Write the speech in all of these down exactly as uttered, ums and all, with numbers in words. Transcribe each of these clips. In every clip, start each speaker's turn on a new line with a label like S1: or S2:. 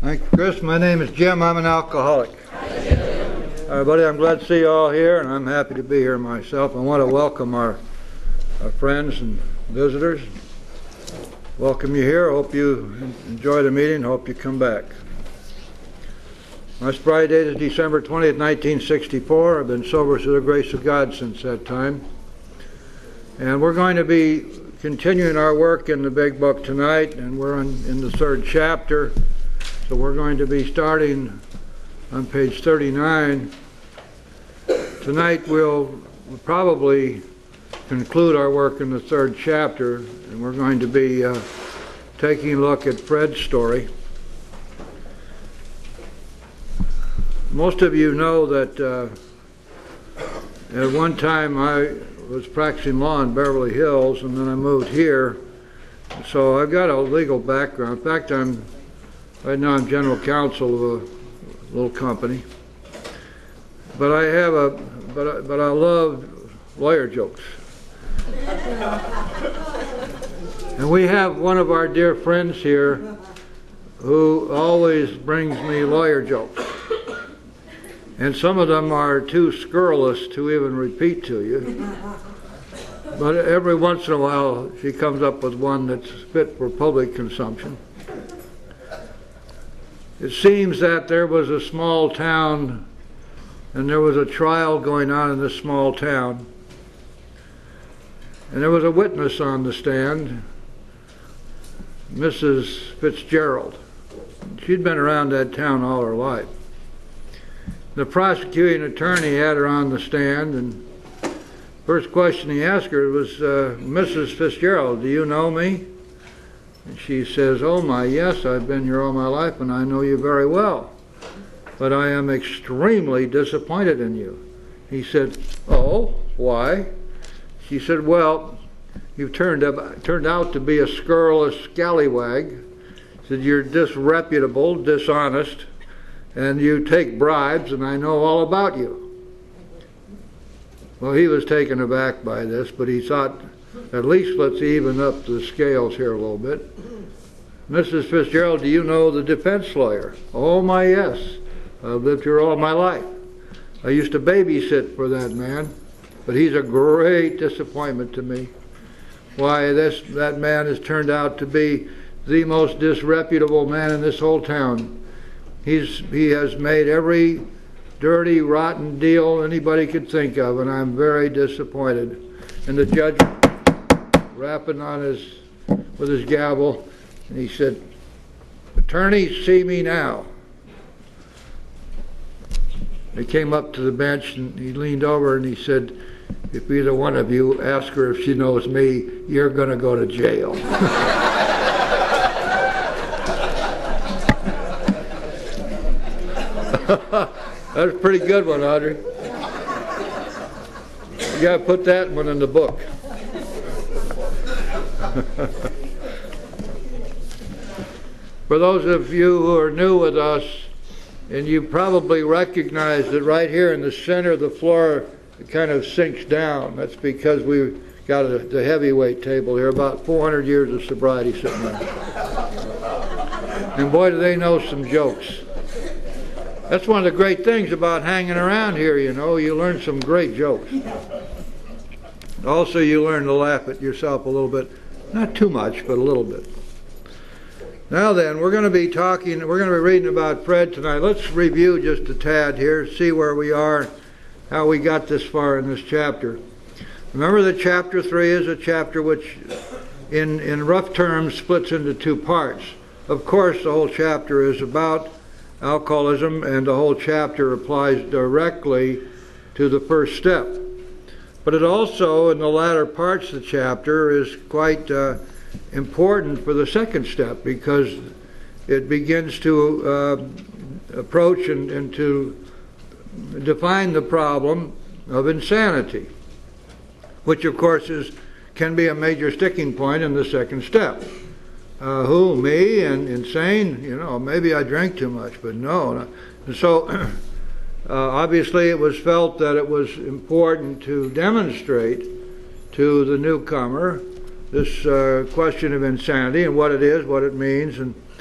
S1: Thank you, Chris. My name is Jim. I'm an alcoholic. Everybody, I'm glad to see you all here, and I'm happy to be here myself. I want to welcome our, our friends and visitors. Welcome you here. I hope you enjoy the meeting. I hope you come back. My sobriety date is December twentieth, nineteen sixty-four. I've been sober through the grace of God since that time. And we're going to be continuing our work in the big book tonight, and we're on, in the third chapter. So we're going to be starting on page thirty-nine. Tonight we'll probably conclude our work in the third chapter, and we're going to be uh, taking a look at Fred's story. Most of you know that uh, at one time I was practicing law in Beverly Hills, and then I moved here. So I've got a legal background. In fact, I'm right now I'm general counsel of a little company. But I have a but I, but I love lawyer jokes. And we have one of our dear friends here who always brings me lawyer jokes. And some of them are too scurrilous to even repeat to you. But every once in a while she comes up with one that's fit for public consumption. It seems that there was a small town, and there was a trial going on in this small town. And there was a witness on the stand, Missus Fitzgerald. She'd been around that town all her life. The prosecuting attorney had her on the stand, and first question he asked her was, uh, Missus Fitzgerald, do you know me? And she says, oh my, yes, I've been here all my life and I know you very well. But I am extremely disappointed in you. He said, oh, why? She said, well, you've turned, up, turned out to be a scurrilous scallywag. He said, you're disreputable, dishonest, and you take bribes, and I know all about you. Well, he was taken aback by this, but he thought, at least let's even up the scales here a little bit. Missus Fitzgerald, do you know the defense lawyer? Oh my, yes. I've lived here all my life. I used to babysit for that man, but he's a great disappointment to me. Why, this that man has turned out to be the most disreputable man in this whole town. He's, he has made every dirty, rotten deal anybody could think of, and I'm very disappointed. And the judge rapping on his, with his gavel, and he said, attorneys, see me now. They came up to the bench, and he leaned over and he said, if either one of you ask her if she knows me, you're going to go to jail. That's a pretty good one, Audrey. You got to put that one in the book. For those of you who are new with us, and you probably recognize that right here in the center of the floor it kind of sinks down. That's because we've got a, the heavyweight table here, about four hundred years of sobriety sitting there. And boy, do they know some jokes. That's one of the great things about hanging around here, you know. You learn some great jokes. Also, you learn to laugh at yourself a little bit. Not too much, but a little bit. Now then, we're going to be talking, we're going to be reading about Fred tonight. Let's review just a tad here, see where we are, how we got this far in this chapter. Remember that chapter three is a chapter which, in, in rough terms, splits into two parts. Of course, the whole chapter is about alcoholism, and the whole chapter applies directly to the first step. But it also, in the latter parts of the chapter, is quite uh, important for the second step, because it begins to uh, approach and, and to define the problem of insanity, which of course is can be a major sticking point in the second step. Uh, who, me, and insane? You know, maybe I drink too much, but no. And so, uh, obviously it was felt that it was important to demonstrate to the newcomer this uh, question of insanity and what it is, what it means, and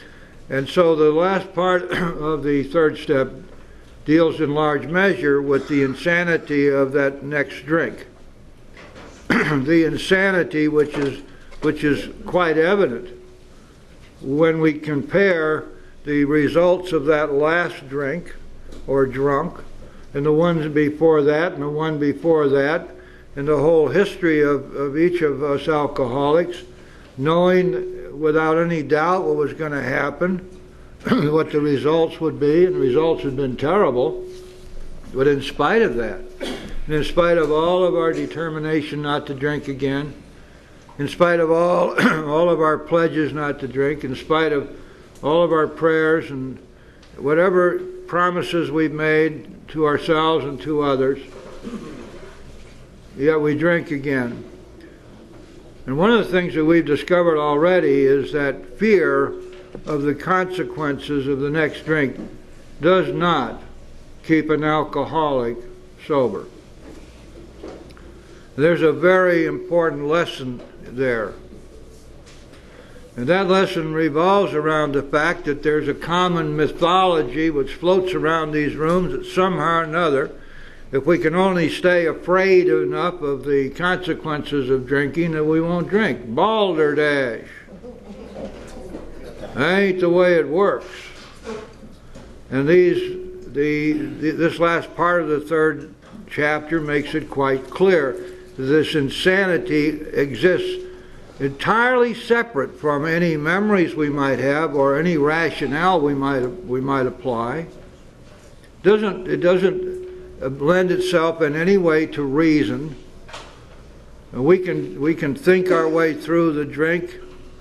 S1: And so the last part of the third step deals in large measure with the insanity of that next drink. The insanity which is, which is quite evident when we compare the results of that last drink or drunk and the ones before that and the one before that and the whole history of, of each of us alcoholics, knowing without any doubt what was going to happen, what the results would be, and the results had been terrible. But in spite of that, and in spite of all of our determination not to drink again, in spite of all, all of our pledges not to drink, in spite of all of our prayers and whatever promises we've made to ourselves and to others, yet we drink again. And one of the things that we've discovered already is that fear of the consequences of the next drink does not keep an alcoholic sober. There's a very important lesson there. And that lesson revolves around the fact that there's a common mythology which floats around these rooms that somehow or another, if we can only stay afraid enough of the consequences of drinking, that we won't drink. Balderdash. That ain't the way it works. And these, the, the this last part of the third chapter makes it quite clear that this insanity exists entirely separate from any memories we might have or any rationale we might we might apply. Doesn't it doesn't lend itself in any way to reason. And we can we can think our way through the drink,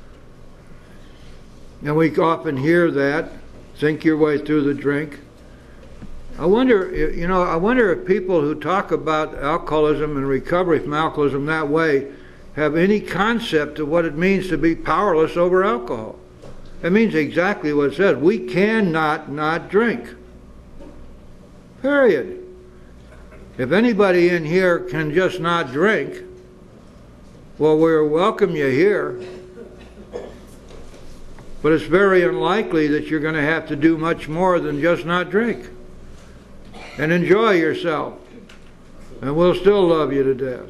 S1: and we often hear that, think your way through the drink. I wonder, you know, I wonder if people who talk about alcoholism and recovery from alcoholism that way have any concept of what it means to be powerless over alcohol. It means exactly what it says. We cannot not drink. Period. If anybody in here can just not drink, well, we'll welcome you here. But it's very unlikely that you're going to have to do much more than just not drink. And enjoy yourself. And we'll still love you to death.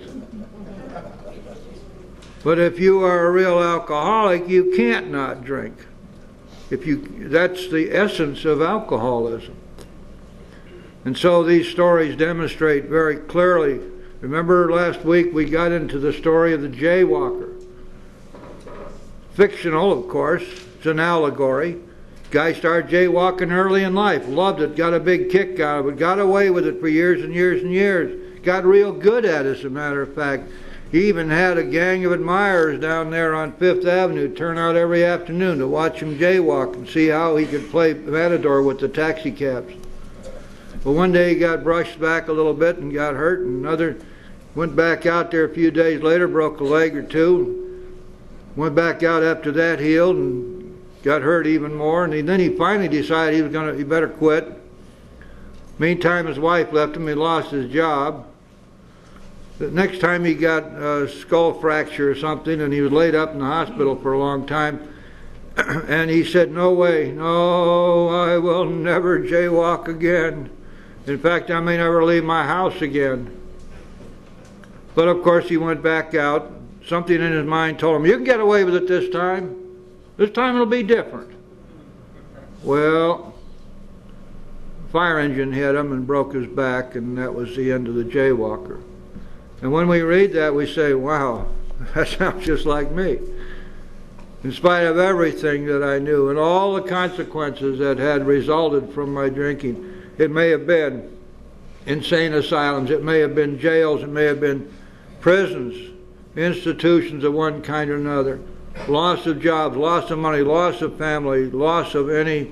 S1: But if you are a real alcoholic, you can't not drink. If you, that's the essence of alcoholism. And so these stories demonstrate very clearly. Remember last week we got into the story of the jaywalker. Fictional, of course. It's an allegory. Guy started jaywalking early in life, loved it, got a big kick out of it, got away with it for years and years and years. Got real good at it, as a matter of fact. He even had a gang of admirers down there on Fifth Avenue turn out every afternoon to watch him jaywalk and see how he could play matador with the taxi cabs. But one day he got brushed back a little bit and got hurt, and another went back out there a few days later, broke a leg or two, went back out after that, healed, and got hurt even more, and he, then he finally decided he was going to, he better quit. Meantime, his wife left him, he lost his job. The next time he got a skull fracture or something, and he was laid up in the hospital for a long time, and he said, no way, no, I will never jaywalk again. In fact, I may never leave my house again. But of course he went back out. Something in his mind told him, you can get away with it this time. This time it'll be different. Well, fire engine hit him and broke his back, and that was the end of the jaywalker. And when we read that, we say, wow, that sounds just like me. In spite of everything that I knew and all the consequences that had resulted from my drinking, it may have been insane asylums, it may have been jails, it may have been prisons, institutions of one kind or another, loss of jobs, loss of money, loss of family, loss of any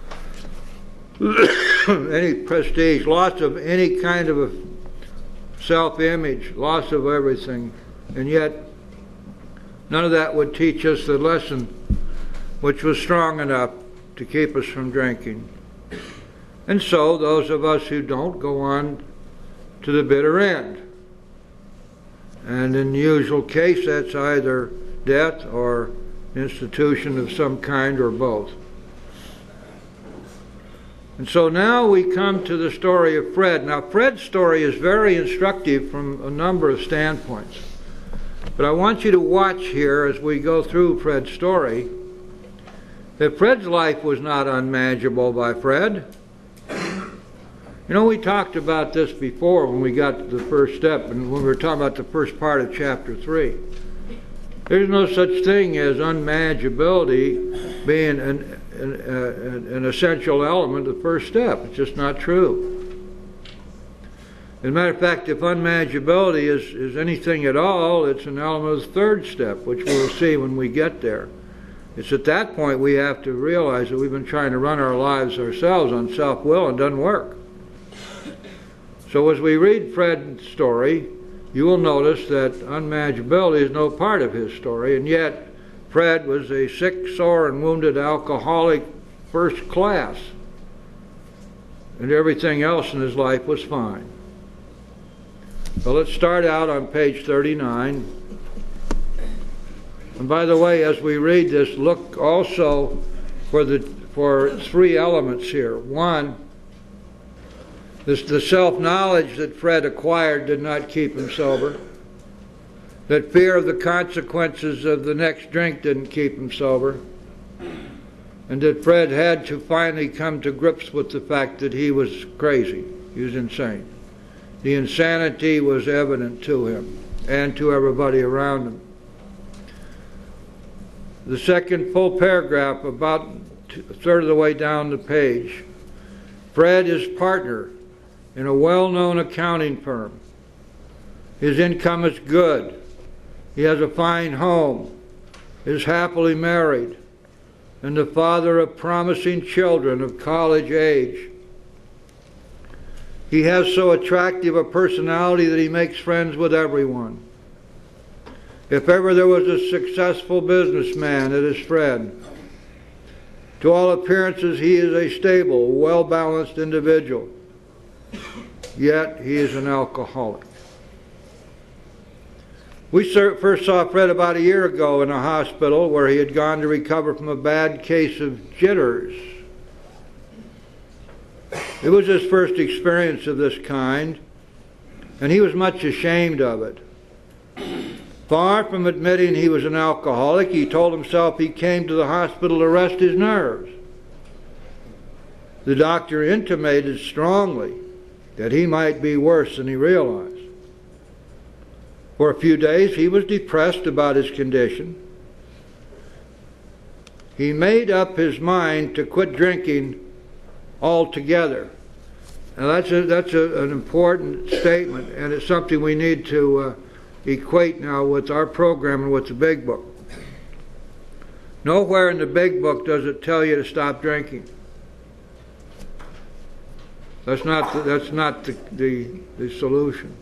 S1: any prestige, loss of any kind of a self-image, loss of everything. And yet none of that would teach us the lesson which was strong enough to keep us from drinking. And so those of us who don't go on to the bitter end. And in the usual case, that's either death or institution of some kind or both. And so now we come to the story of Fred. Now, Fred's story is very instructive from a number of standpoints. But I want you to watch here as we go through Fred's story that Fred's life was not unmanageable by Fred. You know, we talked about this before when we got to the first step and when we were talking about the first part of chapter three. There's no such thing as unmanageability being an, an, uh, an essential element of the first step. It's just not true. As a matter of fact, if unmanageability is, is anything at all, it's an element of the third step, which we'll see when we get there. It's at that point we have to realize that we've been trying to run our lives ourselves on self-will and it doesn't work. So as we read Fred's story, you will notice that unmanageability is no part of his story, and yet Fred was a sick, sore, and wounded alcoholic first class, and everything else in his life was fine. So let's start out on page thirty-nine. And by the way, as we read this, look also for the for three elements here. One, this, the self-knowledge that Fred acquired did not keep him sober. That fear of the consequences of the next drink didn't keep him sober. And that Fred had to finally come to grips with the fact that he was crazy. He was insane. The insanity was evident to him and to everybody around him. The second full paragraph, about a third of the way down the page, Fred is partner in a well-known accounting firm. His income is good. He has a fine home, is happily married, and the father of promising children of college age. He has so attractive a personality that he makes friends with everyone. If ever there was a successful businessman, it is Fred. To all appearances, he is a stable, well-balanced individual. Yet, he is an alcoholic. We first saw Fred about a year ago in a hospital where he had gone to recover from a bad case of jitters. It was his first experience of this kind, and he was much ashamed of it. Far from admitting he was an alcoholic, he told himself he came to the hospital to rest his nerves. The doctor intimated strongly that he might be worse than he realized. For a few days he was depressed about his condition. He made up his mind to quit drinking altogether. Now that's, a, that's a, an important statement, and it's something we need to uh, equate now with our program and with the Big Book. Nowhere in the Big Book does it tell you to stop drinking. That's not the, that's not the, the, the solution.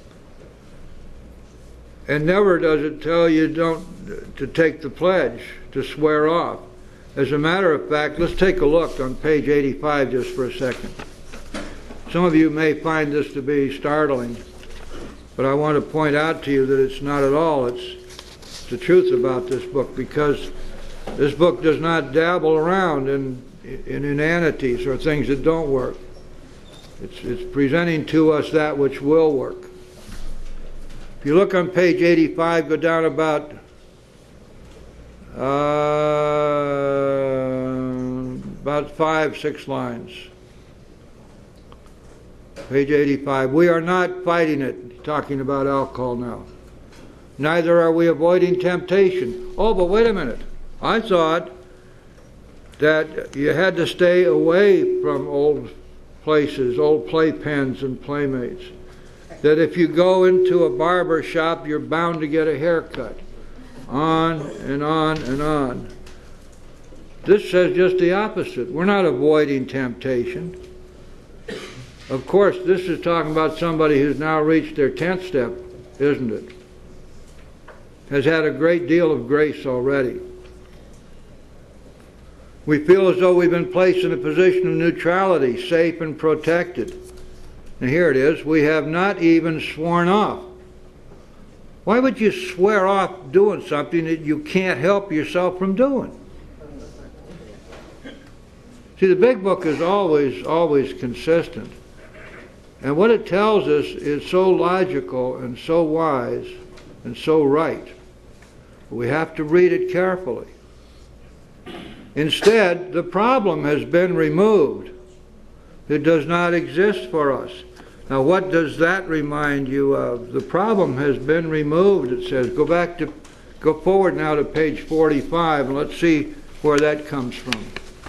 S1: And never does it tell you don't to take the pledge, to swear off. As a matter of fact, let's take a look on page eighty-five just for a second. Some of you may find this to be startling, but I want to point out to you that it's not at all. It's the truth about this book, because this book does not dabble around in, in inanities or things that don't work. It's, it's presenting to us that which will work. If you look on page eighty-five, go down about uh, about five, six lines. Page eighty-five. We are not fighting it, talking about alcohol now. Neither are we avoiding temptation. Oh, but wait a minute. I thought that you had to stay away from old places, old playpens and playmates. That if you go into a barber shop, you're bound to get a haircut. On and on and on. This says just the opposite. We're not avoiding temptation. Of course, this is talking about somebody who's now reached their tenth step, isn't it? Has had a great deal of grace already. We feel as though we've been placed in a position of neutrality, safe and protected. And here it is, we have not even sworn off. Why would you swear off doing something that you can't help yourself from doing? See, the big book is always, always consistent. And what it tells us is so logical and so wise and so right. We have to read it carefully. Instead, the problem has been removed. It does not exist for us. Now, what does that remind you of? The problem has been removed, it says. Go back to, go forward now to page forty-five, and let's see where that comes from.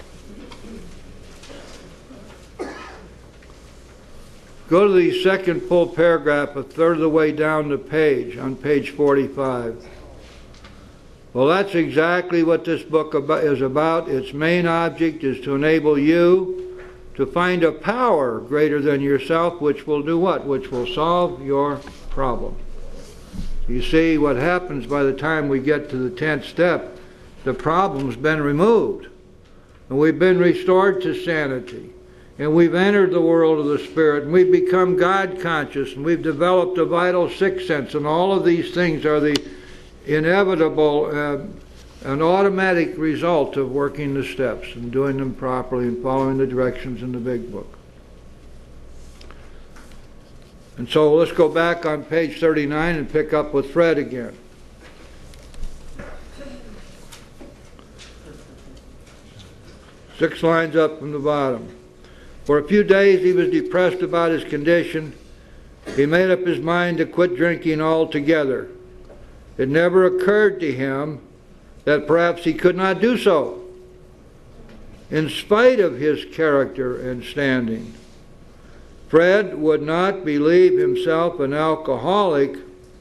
S1: Go to the second full paragraph, a third of the way down the page, on page forty-five. Well, that's exactly what this book is about. Its main object is to enable you to find a power greater than yourself, which will do what? Which will solve your problem. You see, what happens by the time we get to the tenth step, the problem's been removed. And we've been restored to sanity. And we've entered the world of the Spirit, and we've become God conscious, and we've developed a vital sixth sense, and all of these things are the inevitable, uh, an automatic result of working the steps and doing them properly and following the directions in the big book. And so let's go back on page thirty-nine and pick up with Fred again. Six lines up from the bottom. For a few days he was depressed about his condition. He made up his mind to quit drinking altogether. It never occurred to him that perhaps he could not do so, in spite of his character and standing. Fred would not believe himself an alcoholic,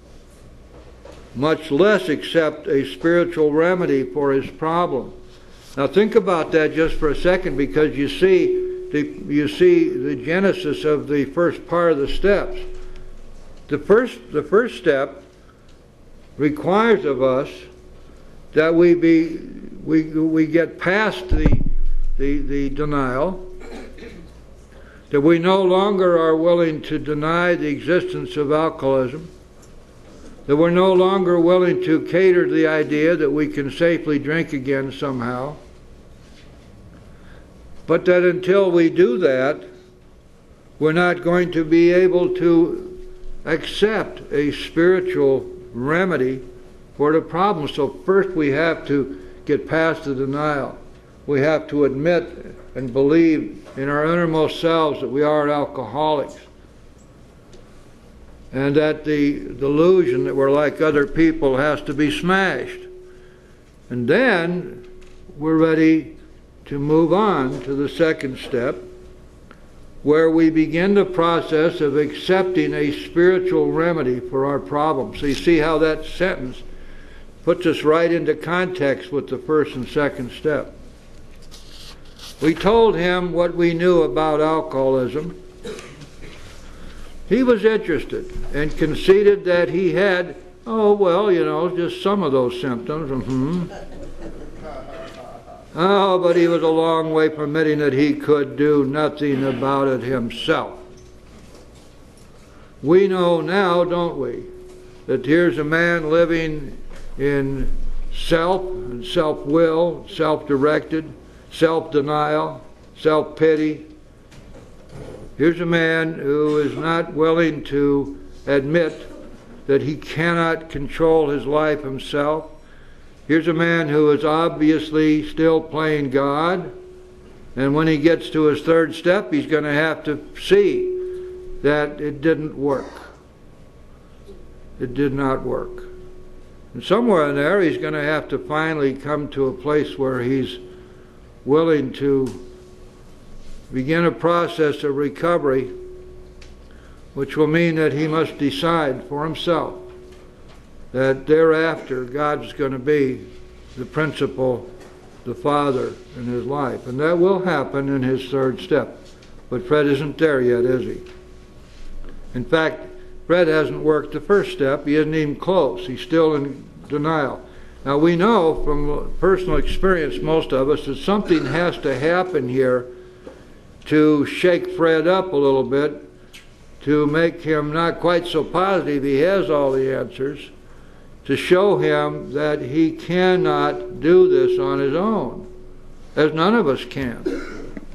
S1: much less accept a spiritual remedy for his problem. Now think about that just for a second, because you see the, you see the genesis of the first part of the steps. The first, the first step requires of us that we be we we get past the the, the denial, that we no longer are willing to deny the existence of alcoholism, that we're no longer willing to cater to the idea that we can safely drink again somehow, but that until we do that, we're not going to be able to accept a spiritual remedy for the problem. So first we have to get past the denial. We have to admit and believe in our innermost selves that we are alcoholics, and that the delusion that we're like other people has to be smashed. And then we're ready to move on to the second step, where we begin the process of accepting a spiritual remedy for our problem. So you see how that sentence puts us right into context with the first and second step. We told him what we knew about alcoholism. He was interested and conceded that he had, oh, well, you know, just some of those symptoms. Mm-hmm. Oh, but he was a long way from admitting that he could do nothing about it himself. We know now, don't we, that here's a man living in self and self-will, self-directed, self-denial, self-pity. Here's a man who is not willing to admit that he cannot control his life himself. Here's a man who is obviously still playing God, and when he gets to his third step, he's going to have to see that it didn't work. It did not work. And somewhere in there, he's going to have to finally come to a place where he's willing to begin a process of recovery, which will mean that he must decide for himself that thereafter God's going to be the principal, the Father in his life. And that will happen in his third step. But Fred isn't there yet, is he? In fact, Fred hasn't worked the first step. He isn't even close. He's still in denial. Now we know from personal experience, most of us, that something has to happen here to shake Fred up a little bit, to make him not quite so positive he has all the answers, to show him that he cannot do this on his own, as none of us can.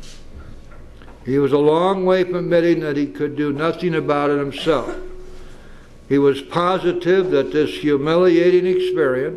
S1: He was a long way from admitting that he could do nothing about it himself. He was positive that this humiliating experience,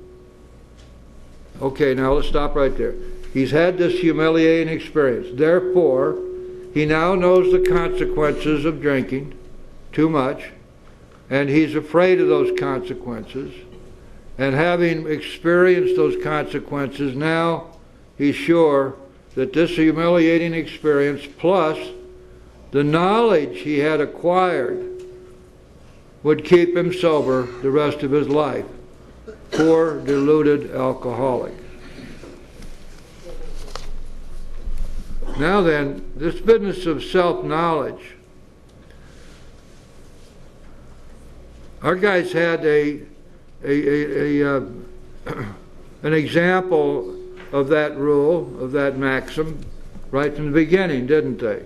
S1: okay, now let's stop right there. He's had this humiliating experience. Therefore, he now knows the consequences of drinking too much, and he's afraid of those consequences. And having experienced those consequences, now he's sure that this humiliating experience plus the knowledge he had acquired would keep him sober the rest of his life. Poor, deluded alcoholic. Now then, this business of self-knowledge. Our guys had a, a, a, a uh, an example of that rule, of that maxim, right from the beginning, didn't they?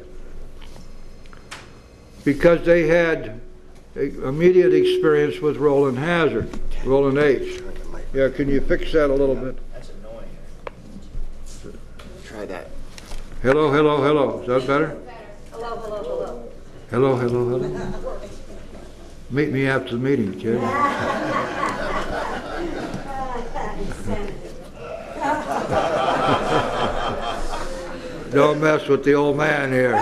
S1: Because they had immediate experience with Roland Hazard, Roland H. Yeah, can you fix that a little bit?
S2: That's annoying. Try that.
S1: Hello, hello, hello. Is that better?
S3: Hello, hello, hello.
S1: Hello, hello, hello. Meet me after the meeting, kid. Don't mess with the old man here.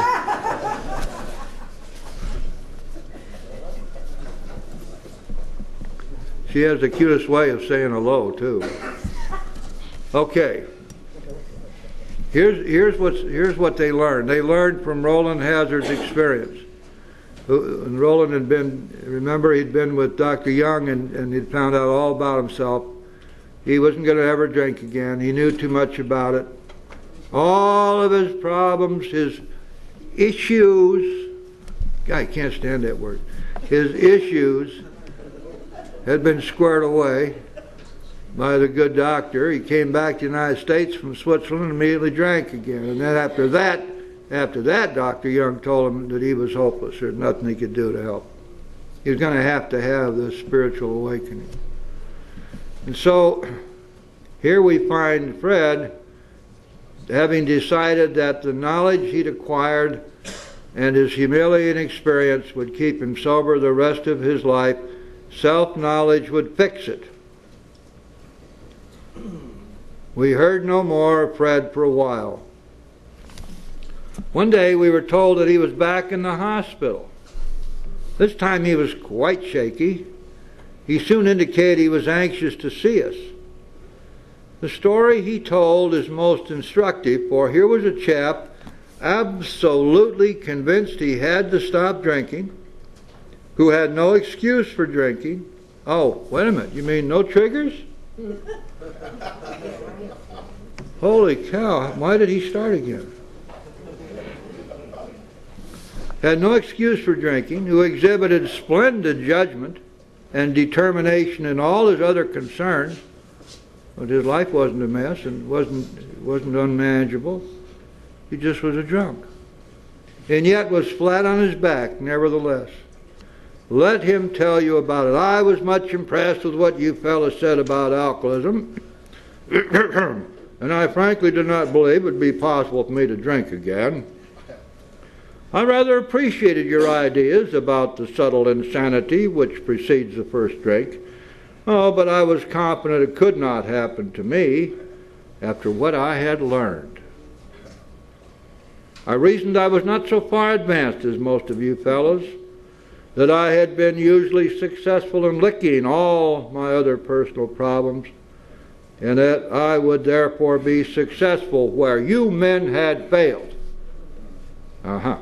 S1: She has the cutest way of saying hello, too. Okay. Here's, here's, what's, here's what they learned. They learned from Roland Hazard's experience. And Roland had been, remember, he'd been with Doctor Young and, and he'd found out all about himself. He wasn't going to ever drink again. He knew too much about it. All of his problems, his issues, God, I can't stand that word, his issues had been squared away by the good doctor. He came back to the United States from Switzerland and immediately drank again. And then after that, after that, Doctor Young told him that he was hopeless. There's nothing he could do to help. He was going to have to have this spiritual awakening. And so here we find Fred having decided that the knowledge he'd acquired and his humiliating experience would keep him sober the rest of his life. Self-knowledge would fix it. We heard no more of Fred for a while. One day we were told that he was back in the hospital. This time he was quite shaky. He soon indicated he was anxious to see us. The story he told is most instructive, for here was a chap absolutely convinced he had to stop drinking, who had no excuse for drinking. Oh, wait a minute, you mean no triggers? Holy cow, why did he start again? Had no excuse for drinking, who exhibited splendid judgment and determination in all his other concerns, but his life wasn't a mess and wasn't, wasn't unmanageable. He just was a drunk. And yet was flat on his back, nevertheless. Let him tell you about it. I was much impressed with what you fellas said about alcoholism, and I frankly did not believe it would be possible for me to drink again. I rather appreciated your ideas about the subtle insanity which precedes the first drink. Oh, but I was confident it could not happen to me after what I had learned. I reasoned I was not so far advanced as most of you fellows, that I had been usually successful in licking all my other personal problems, and that I would therefore be successful where you men had failed. Uh-huh.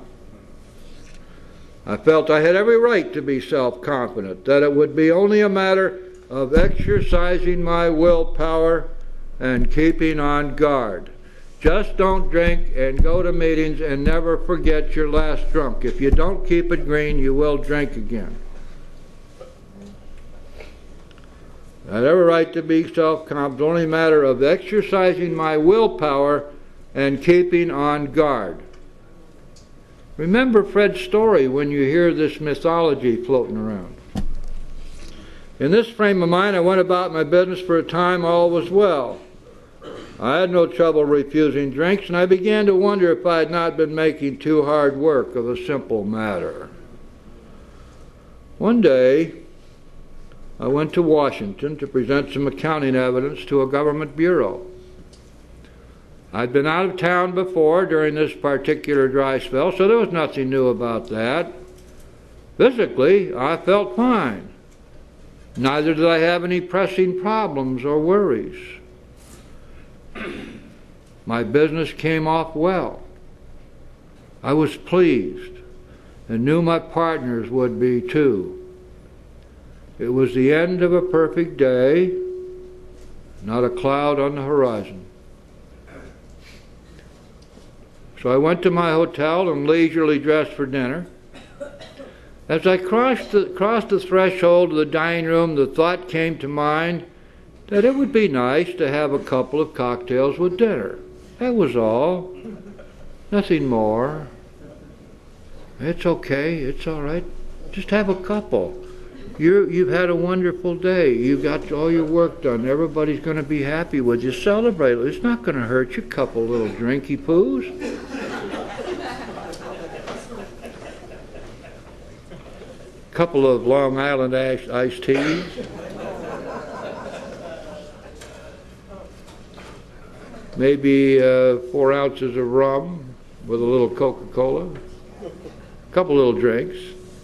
S1: I felt I had every right to be self-confident, that it would be only a matter of exercising my willpower and keeping on guard. Just don't drink and go to meetings and never forget your last drunk. If you don't keep it green, you will drink again. I had every right to be self-confident. It's only a matter of exercising my willpower and keeping on guard. Remember Fred's story when you hear this mythology floating around. In this frame of mind, I went about my business for a time. All was well. I had no trouble refusing drinks, and I began to wonder if I had not been making too hard work of a simple matter. One day, I went to Washington to present some accounting evidence to a government bureau. I'd been out of town before during this particular dry spell, so there was nothing new about that. Physically, I felt fine. Neither did I have any pressing problems or worries. My business came off well. I was pleased and knew my partners would be too. It was the end of a perfect day, not a cloud on the horizon. So I went to my hotel and leisurely dressed for dinner. As I crossed the, crossed the threshold of the dining room, the thought came to mind that it would be nice to have a couple of cocktails with dinner. That was all. Nothing more. It's okay. It's all right. Just have a couple. You're, you've had a wonderful day. You've got all your work done. Everybody's going to be happy with you. Celebrate. It's not going to hurt you. A couple little drinky poos. Couple of Long Island ice, iced teas. Maybe uh, four ounces of rum with a little Coca-Cola. A couple little drinks.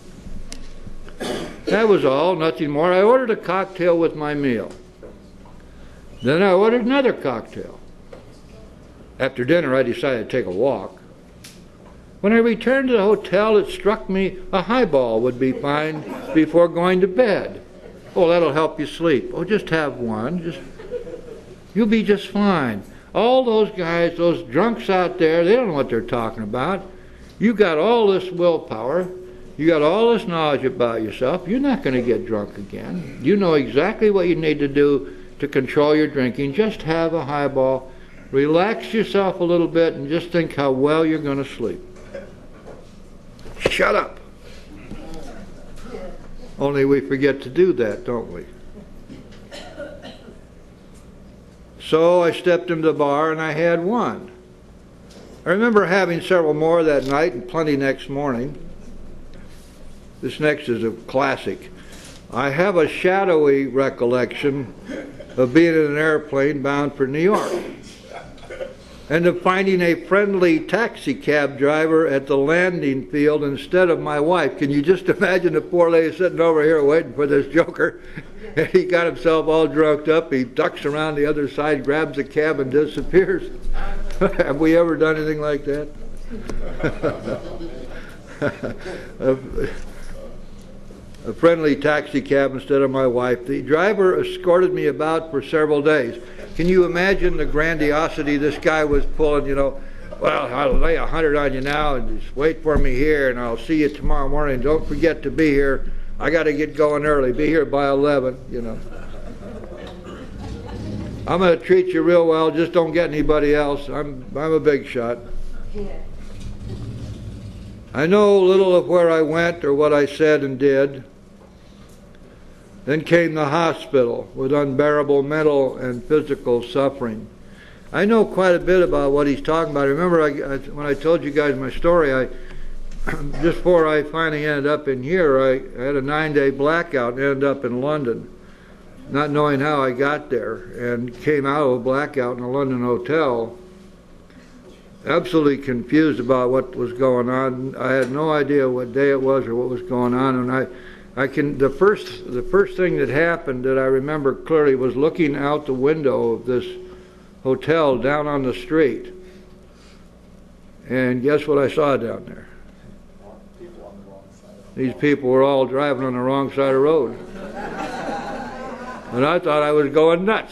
S1: That was all, nothing more. I ordered a cocktail with my meal. Then I ordered another cocktail. After dinner, I decided to take a walk. When I returned to the hotel, it struck me a highball would be fine before going to bed. Oh, that'll help you sleep. Oh, just have one. Just, you'll be just fine. All those guys, those drunks out there, they don't know what they're talking about. You got all this willpower. You got all this knowledge about yourself. You're not going to get drunk again. You know exactly what you need to do to control your drinking. Just have a highball. Relax yourself a little bit and just think how well you're going to sleep. Shut up. Only we forget to do that, don't we? So I stepped into the bar and I had one. I remember having several more that night and plenty next morning. This next is a classic. I have a shadowy recollection of being in an airplane bound for New York and of finding a friendly taxi cab driver at the landing field instead of my wife. Can you just imagine the poor lady sitting over here waiting for this joker? And he got himself all drugged up. He ducks around the other side, grabs a cab, and disappears. Have we ever done anything like that? a, a friendly taxi cab instead of my wife. The driver escorted me about for several days. Can you imagine the grandiosity this guy was pulling, you know, well, I'll lay a hundred on you now and just wait for me here and I'll see you tomorrow morning. Don't forget to be here. I got to get going early. Be here by eleven, you know. I'm going to treat you real well. Just don't get anybody else. I'm, I'm a big shot. I know little of where I went or what I said and did. Then came the hospital with unbearable mental and physical suffering. I know quite a bit about what he's talking about. Remember I, I, when I told you guys my story, I just before I finally ended up in here, I, I had a nine-day blackout and ended up in London, not knowing how I got there, and came out of a blackout in a London hotel, absolutely confused about what was going on. I had no idea what day it was or what was going on, and I I can, the first, the first thing that happened that I remember clearly was looking out the window of this hotel down on the street. And guess what I saw down there? These people were all driving on the wrong side of the road. And I thought I was going nuts.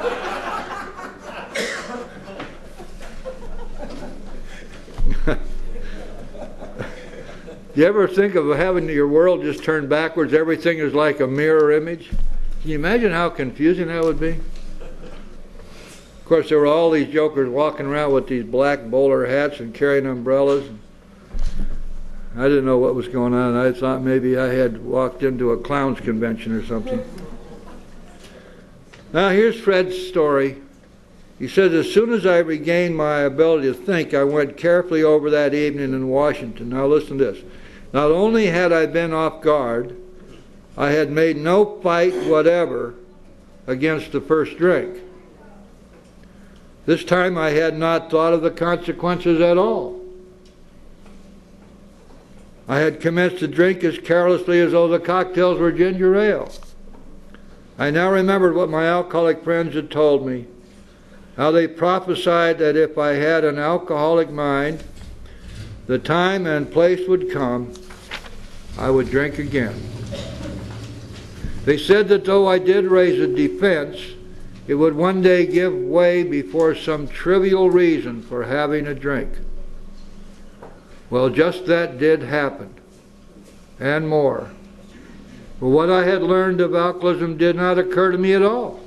S1: You ever think of having your world just turned backwards? Everything is like a mirror image. Can you imagine how confusing that would be? Of course, there were all these jokers walking around with these black bowler hats and carrying umbrellas. I didn't know what was going on. I thought maybe I had walked into a clown's convention or something. Now here's Fred's story. He says, as soon as I regained my ability to think, I went carefully over that evening in Washington. Now listen to this. Not only had I been off guard, I had made no fight whatever against the first drink. This time I had not thought of the consequences at all. I had commenced to drink as carelessly as though the cocktails were ginger ale. I now remembered what my alcoholic friends had told me, how they prophesied that if I had an alcoholic mind, the time and place would come, I would drink again. They said that though I did raise a defense, it would one day give way before some trivial reason for having a drink. Well, just that did happen, and more. But what I had learned of alcoholism did not occur to me at all.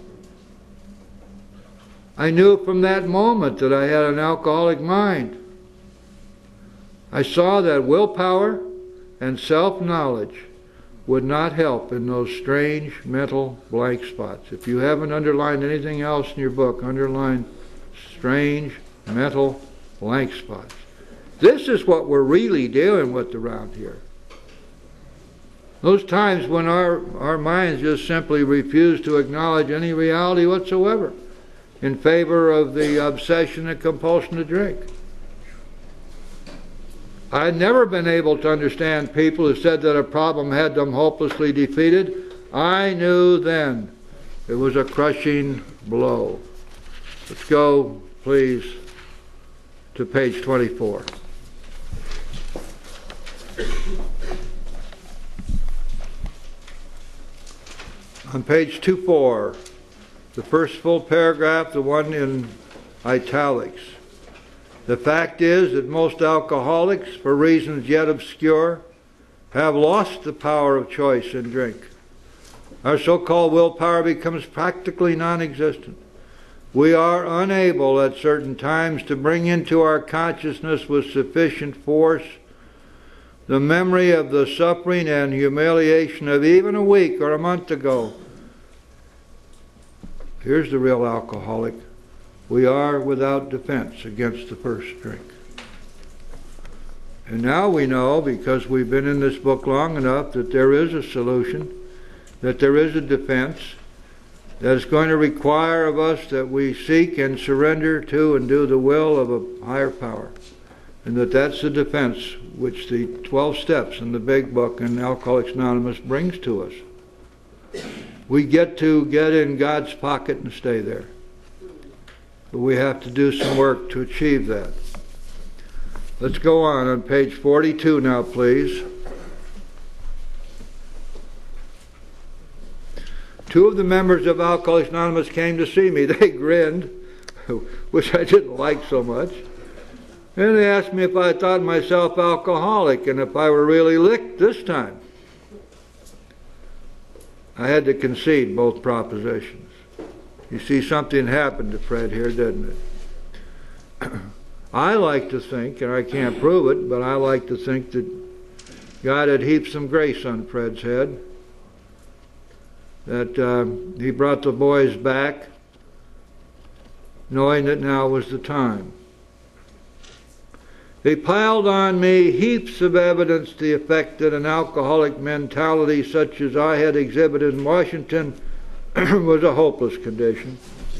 S1: I knew from that moment that I had an alcoholic mind. I saw that willpower and self-knowledge would not help in those strange mental blank spots. If you haven't underlined anything else in your book, underline strange mental blank spots. This is what we're really dealing with around here. Those times when our, our minds just simply refuse to acknowledge any reality whatsoever in favor of the obsession and compulsion to drink. I had never been able to understand people who said that a problem had them hopelessly defeated. I knew then it was a crushing blow. Let's go, please, to page twenty-four. On page two four, the first full paragraph, the one in italics. The fact is that most alcoholics, for reasons yet obscure, have lost the power of choice in drink. Our so-called willpower becomes practically non-existent. We are unable at certain times to bring into our consciousness with sufficient force the memory of the suffering and humiliation of even a week or a month ago. Here's the real alcoholic. We are without defense against the first drink. And now we know, because we've been in this book long enough, that there is a solution, that there is a defense, that it's going to require of us that we seek and surrender to and do the will of a higher power. And that that's the defense which the twelve steps in the big book in Alcoholics Anonymous brings to us. We get to get in God's pocket and stay there. But we have to do some work to achieve that. Let's go on on page forty-two now, please. Two of the members of Alcoholics Anonymous came to see me. They grinned, which I didn't like so much. And they asked me if I thought myself alcoholic and if I were really licked this time. I had to concede both propositions. You see, something happened to Fred here, didn't it? I like to think, and I can't prove it, but I like to think that God had heaped some grace on Fred's head, that uh, he brought the boys back, knowing that now was the time. They piled on me heaps of evidence to the effect that an alcoholic mentality such as I had exhibited in Washington was a hopeless condition.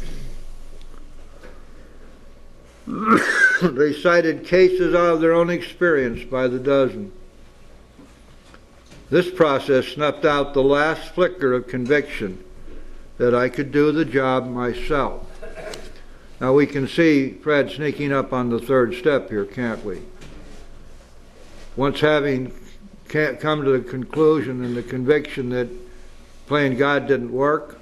S1: They cited cases out of their own experience by the dozen. This process snuffed out the last flicker of conviction that I could do the job myself. Now we can see Fred sneaking up on the third step here, can't we? Once having come to the conclusion and the conviction that playing God didn't work,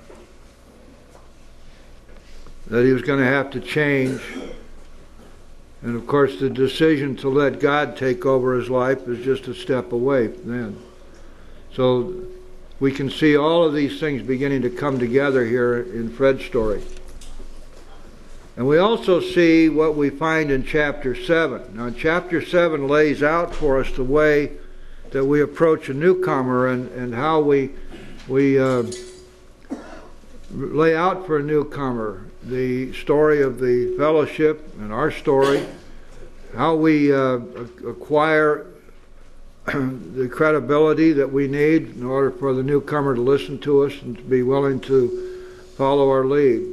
S1: that he was going to have to change, and of course the decision to let God take over his life is just a step away then. So we can see all of these things beginning to come together here in Fred's story. And we also see what we find in chapter seven. Now, chapter seven lays out for us the way that we approach a newcomer and, and how we, we uh, lay out for a newcomer the story of the fellowship and our story, how we uh, acquire the credibility that we need in order for the newcomer to listen to us and to be willing to follow our lead.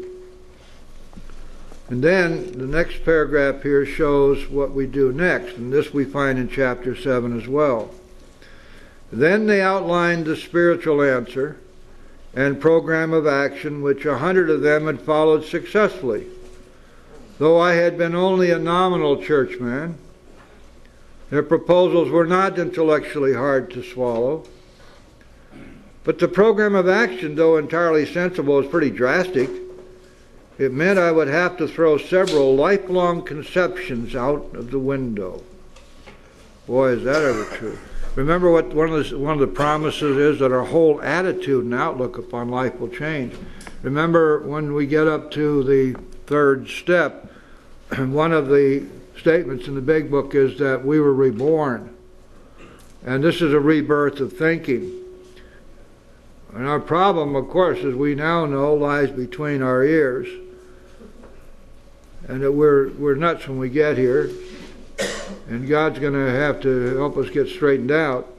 S1: And then the next paragraph here shows what we do next, and this we find in chapter seven as well. Then they outlined the spiritual answer and program of action which a hundred of them had followed successfully. Though I had been only a nominal churchman, their proposals were not intellectually hard to swallow. But the program of action, though entirely sensible, was pretty drastic. It meant I would have to throw several lifelong conceptions out of the window. Boy, is that ever true. Remember what one of, the, one of the promises is, that our whole attitude and outlook upon life will change. Remember when we get up to the third step, one of the statements in the big book is that we were reborn. And this is a rebirth of thinking. And our problem, of course, as we now know, lies between our ears. And that we're, we're nuts when we get here. And God's going to have to help us get straightened out.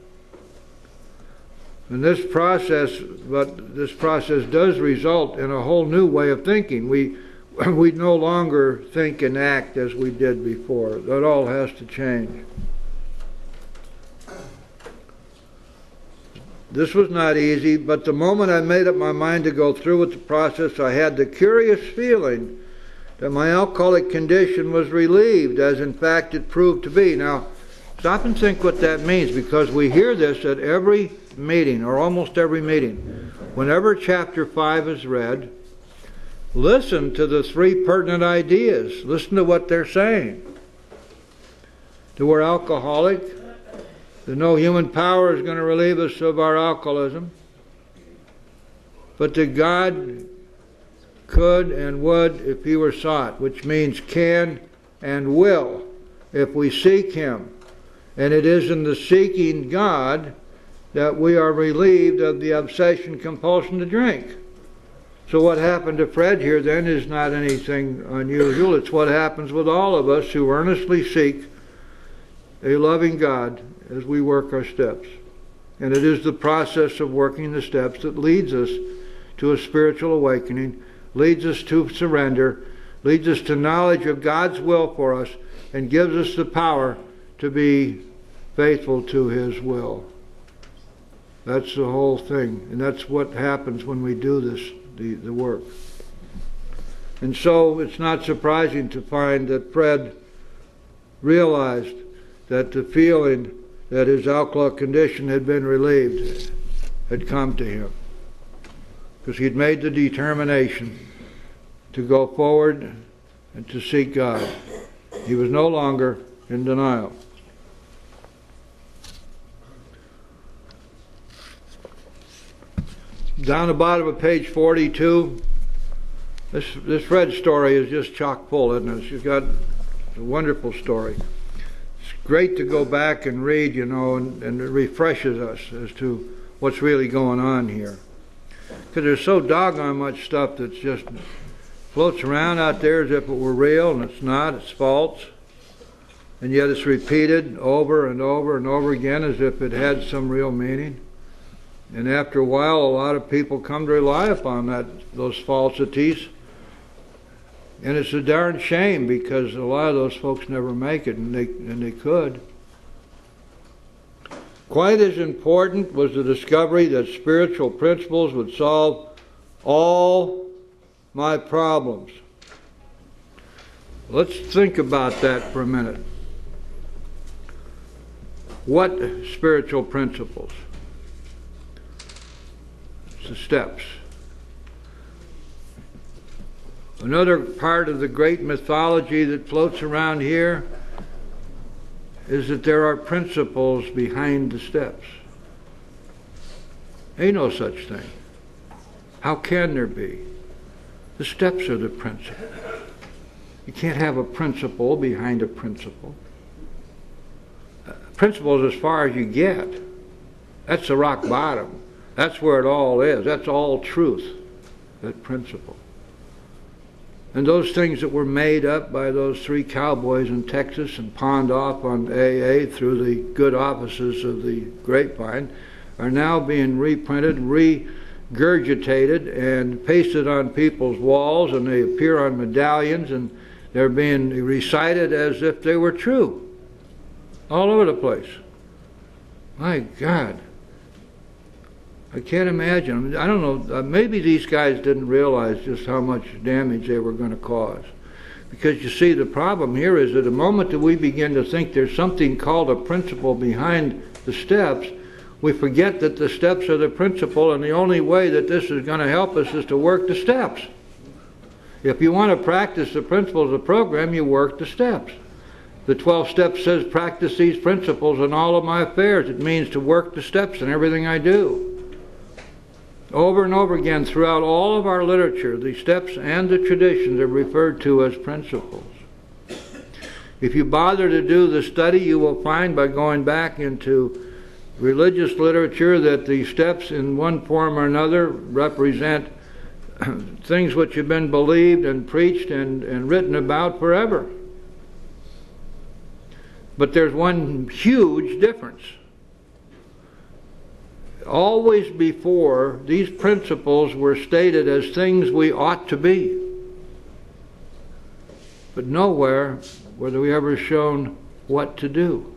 S1: And this process, but this process does result in a whole new way of thinking. We, we no longer think and act as we did before. That all has to change. This was not easy, but the moment I made up my mind to go through with the process, I had the curious feeling that my alcoholic condition was relieved, as in fact it proved to be. Now, stop and think what that means, because we hear this at every meeting, or almost every meeting. Whenever chapter five is read, listen to the three pertinent ideas. Listen to what they're saying. That we're alcoholic, that no human power is going to relieve us of our alcoholism, but that God could and would if he were sought, which means can and will if we seek him. And it is in the seeking God that we are relieved of the obsession compulsion to drink. So what happened to Fred here then is not anything unusual. It's what happens with all of us who earnestly seek a loving God as we work our steps. And it is the process of working the steps that leads us to a spiritual awakening, leads us to surrender, leads us to knowledge of God's will for us, and gives us the power to be faithful to his will. That's the whole thing. And that's what happens when we do this, the, the work. And so it's not surprising to find that Fred realized that the feeling that his alcoholic condition had been relieved had come to him. Because he'd made the determination to go forward and to seek God. He was no longer in denial. Down the bottom of page forty-two, this, this Fred story is just chock full, isn't it? She's got a wonderful story. It's great to go back and read, you know, and, and it refreshes us as to what's really going on here. Because there's so doggone much stuff that's just floats around out there as if it were real, and it's not, it's false. And yet it's repeated over and over and over again as if it had some real meaning. And after a while, a lot of people come to rely upon that, those falsities. And it's a darn shame, because a lot of those folks never make it, and they, and they could. Quite as important was the discovery that spiritual principles would solve all my problems. Let's think about that for a minute. What spiritual principles? It's the steps. Another part of the great mythology that floats around here is that there are principles behind the steps. Ain't no such thing. How can there be? The steps are the principle. You can't have a principle behind a principle. Uh, principle is as far as you get. That's the rock bottom. That's where it all is. That's all truth. that principle. And those things that were made up by those three cowboys in Texas and pawned off on A A through the good offices of the Grapevine are now being reprinted, regurgitated, and pasted on people's walls, and they appear on medallions, and they're being recited as if they were true all over the place. My God. I can't imagine. I don't know, uh, maybe these guys didn't realize just how much damage they were going to cause. Because you see, the problem here is that the moment that we begin to think there's something called a principle behind the steps, we forget that the steps are the principle, and the only way that this is going to help us is to work the steps. If you want to practice the principles of the program, you work the steps. The twelve steps says, practice these principles in all of my affairs. It means to work the steps in everything I do. Over and over again throughout all of our literature, the steps and the traditions are referred to as principles. If you bother to do the study, you will find by going back into religious literature that the steps in one form or another represent things which have been believed and preached and, and written about forever. But there's one huge difference. Always before, these principles were stated as things we ought to be. But nowhere were we ever shown what to do.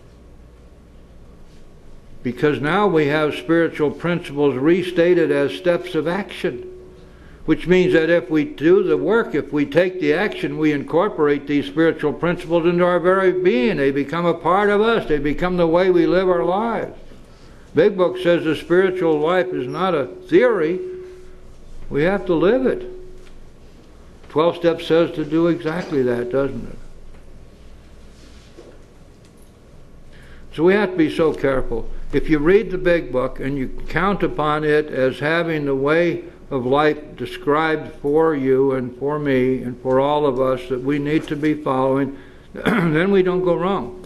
S1: Because now we have spiritual principles restated as steps of action. Which means that if we do the work, if we take the action, we incorporate these spiritual principles into our very being. They become a part of us. They become the way we live our lives. Big Book says the spiritual life is not a theory. We have to live it. Twelve Steps says to do exactly that, doesn't it? So we have to be so careful. If you read the Big Book and you count upon it as having the way of life described for you and for me and for all of us that we need to be following, then we don't go wrong.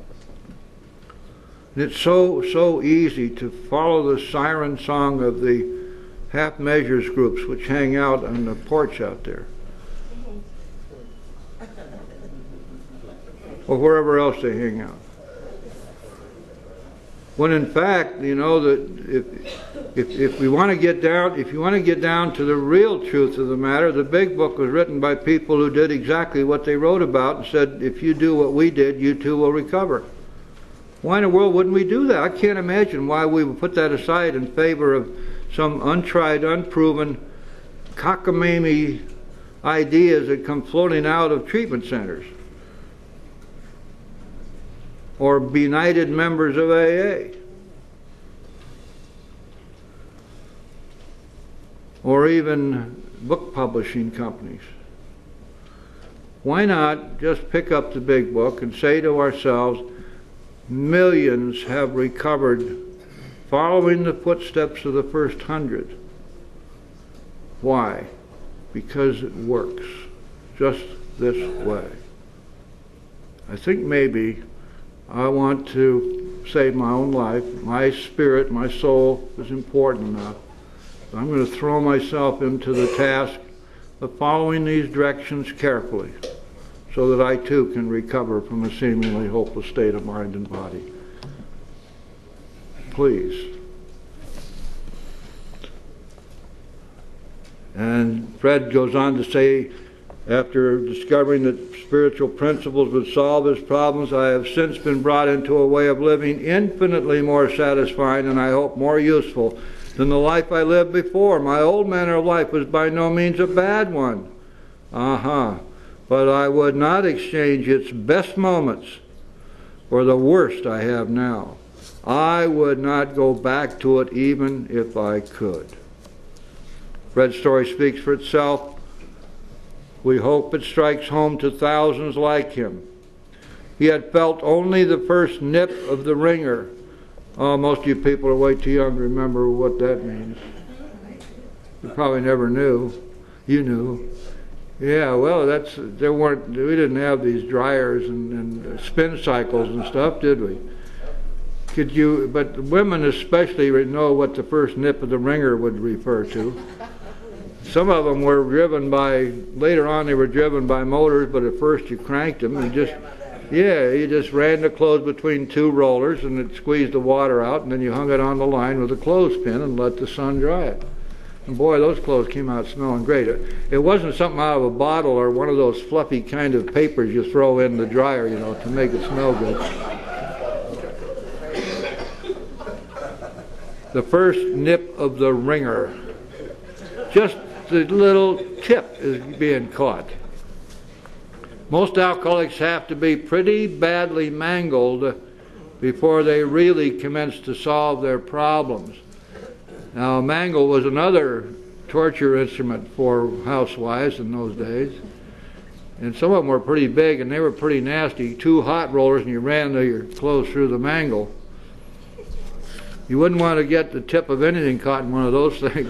S1: And it's so, so easy to follow the siren song of the half measures groups which hang out on the porch out there. Or wherever else they hang out. When in fact, you know, that if, if, if we want to get down, if you want to get down to the real truth of the matter, the Big Book was written by people who did exactly what they wrote about and said, if you do what we did, you too will recover. Why in the world wouldn't we do that? I can't imagine why we would put that aside in favor of some untried, unproven, cockamamie ideas that come floating out of treatment centers. Or benighted members of A A. Or even book publishing companies. Why not just pick up the Big Book and say to ourselves, millions have recovered following the footsteps of the first hundred. Why? Because it works just this way. I think maybe I want to save my own life. My spirit, my soul is important enough. So I'm going to throw myself into the task of following these directions carefully so that I too can recover from a seemingly hopeless state of mind and body. Please. And Fred goes on to say, after discovering that spiritual principles would solve his problems, I have since been brought into a way of living infinitely more satisfying and I hope more useful than the life I lived before. My old manner of life was by no means a bad one. Uh-huh. But I would not exchange its best moments for the worst I have now. I would not go back to it even if I could. Fred's story speaks for itself. We hope it strikes home to thousands like him. He had felt only the first nip of the ringer. Oh, most of you people are way too young to remember what that means. You probably never knew. You knew. Yeah, well, that's there weren't. We didn't have these dryers and, and spin cycles and stuff, did we? Could you? But women especially know what the first nip of the ringer would refer to. some of them were driven by, later on they were driven by motors, but at first you cranked them and just, yeah, you just ran the clothes between two rollers and it squeezed the water out, and then you hung it on the line with a clothespin and let the sun dry it. And boy, those clothes came out smelling great. It, it wasn't something out of a bottle or one of those fluffy kind of papers you throw in the dryer, you know, to make it smell good. The first nip of the ringer. Just the little tip is being caught. Most alcoholics have to be pretty badly mangled before they really commence to solve their problems. Now, a mangle was another torture instrument for housewives in those days. And some of them were pretty big and they were pretty nasty. Two hot rollers and you ran the, your clothes through the mangle. You wouldn't want to get the tip of anything caught in one of those things.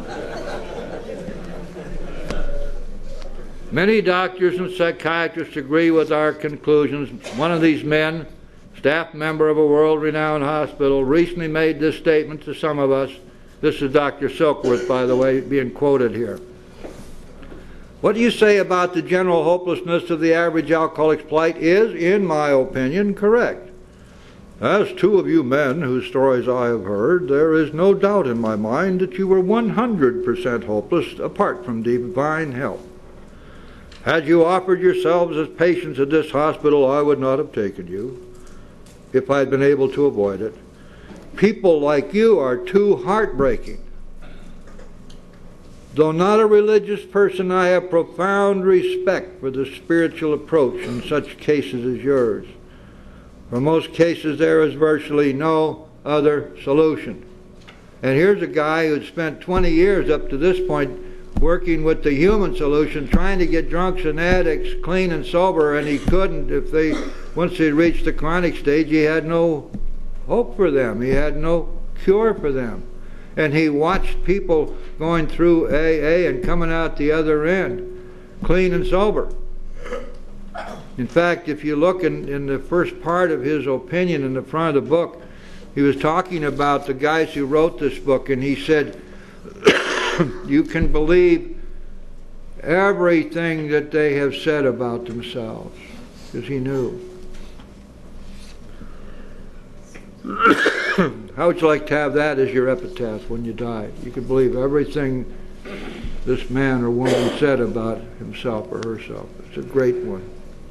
S1: Many doctors and psychiatrists agree with our conclusions. One of these men, staff member of a world-renowned hospital, recently made this statement to some of us. This is Doctor Silkworth, by the way, being quoted here. What do you say about the general hopelessness of the average alcoholic's plight is, in my opinion, correct. As two of you men whose stories I have heard, there is no doubt in my mind that you were one hundred percent hopeless apart from divine help. Had you offered yourselves as patients at this hospital, I would not have taken you, if I had been able to avoid it. People like you are too heartbreaking. Though not a religious person, I have profound respect for the spiritual approach in such cases as yours. For most cases, there is virtually no other solution. And here's a guy who'd spent twenty years up to this point working with the human solution, trying to get drunks and addicts clean and sober, and he couldn't. If they, once they reached the chronic stage, he had no hope for them. He had no cure for them. And he watched people going through A A and coming out the other end, clean and sober. In fact, if you look in, in the first part of his opinion in the front of the book, he was talking about the guys who wrote this book, and he said, you can believe everything that they have said about themselves, because he knew. How would you like to have that as your epitaph when you die? You can believe everything this man or woman said about himself or herself. It's a great one.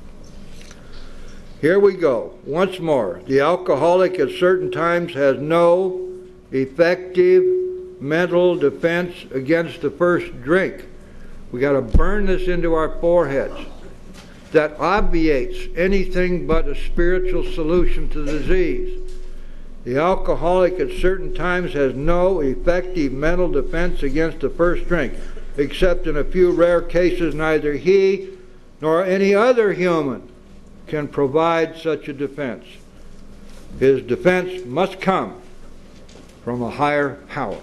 S1: Here we go. Once more. The alcoholic at certain times has no effective mental defense against the first drink. We got to burn this into our foreheads. That obviates anything but a spiritual solution to the disease. The alcoholic at certain times has no effective mental defense against the first drink, except in a few rare cases neither he nor any other human can provide such a defense. His defense must come from a higher power.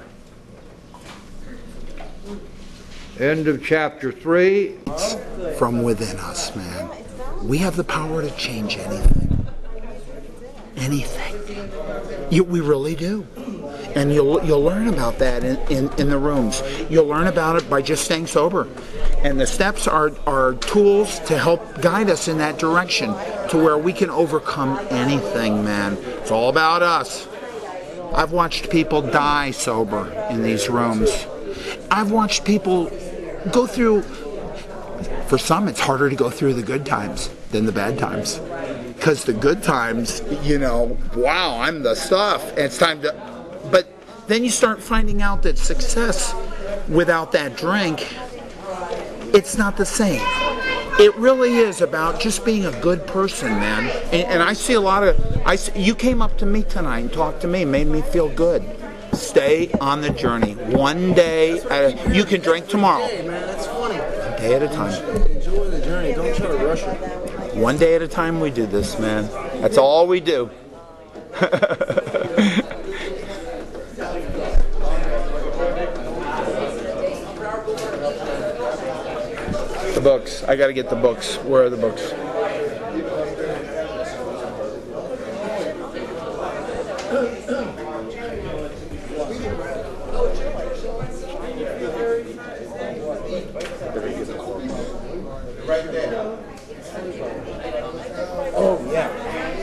S1: End of chapter three.
S2: From within us, man. We have the power to change anything. Anything. You, we really do. And you'll you'll learn about that in, in, in the rooms. You'll learn about it by just staying sober. And the steps are, are tools to help guide us in that direction to where we can overcome anything, man. It's all about us. I've watched people die sober in these rooms. I've watched people go through, for some it's harder to go through the good times than the bad times. Because the good times, you know, wow, I'm the stuff. And it's time to, but then you start finding out that success without that drink, it's not the same. It really is about just being a good person, man. And, and I see a lot of, I see, you came up to me tonight and talked to me, made me feel good. Stay on the journey. One day, uh, you can drink tomorrow.
S3: Hey, man, that's funny.
S2: One day at a time.
S3: Enjoy the journey. Don't try to rush it.
S2: One day at a time we do this, man. That's all we do. The books. I gotta get the books. Where are the books? Oh, yeah.